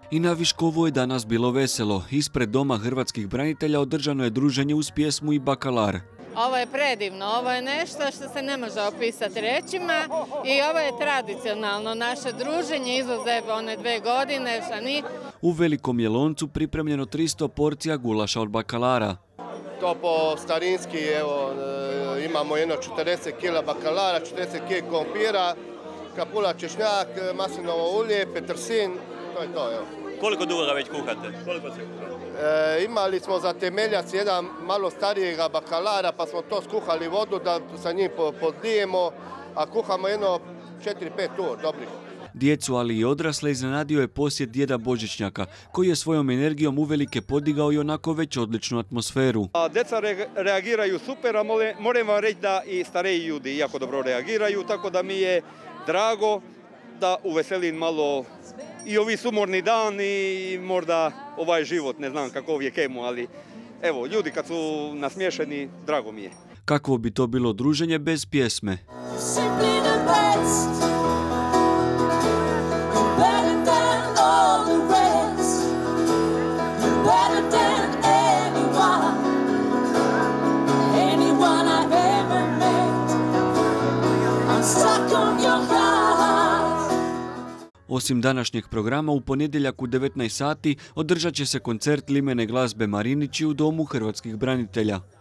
I na Viškovu je danas bilo veselo. Ispred Doma hrvatskih branitelja održano je druženje uz pjesmu i bakalar. Ovo je predivno, ovo je nešto što se ne može opisati rečima i ovo je tradicionalno naše druženje, izuzev one 2 godine. U Velikom Jeloncu pripremljeno 300 porcija gulaša od bakalara. To po starinski, evo, imamo jedno 40 kg bakalara, 40 kg krompira, kapula češnjak, maslinovo ulje, petersin, to je to, evo. Koliko dugo ga već kuhate? Imali smo za temeljac jedan malo starijega bakalara, pa smo to skuhali vodu da sa njim podlijemo, a kuhamo jedno 4-5 ur, dobrih. Djecu, ali i odrasle, iznenadio je posjet djeda Božićnjaka, koji je svojom energijom uvelike podigao i onako već odličnu atmosferu. Djeca reagiraju super, a moram vam reći da i stariji ljudi jako dobro reagiraju, tako da mi je drago da uveselim malo i ovi sumorni dan i možda ovaj život, ne znam kako je kemu, ali evo, ljudi kad su nasmiješeni, drago mi je. Kakvo bi to bilo druženje bez pjesme? Osim današnjeg programa, u ponedjeljak u 19 sati održat će se koncert limene glazbe Marinići u Domu hrvatskih branitelja.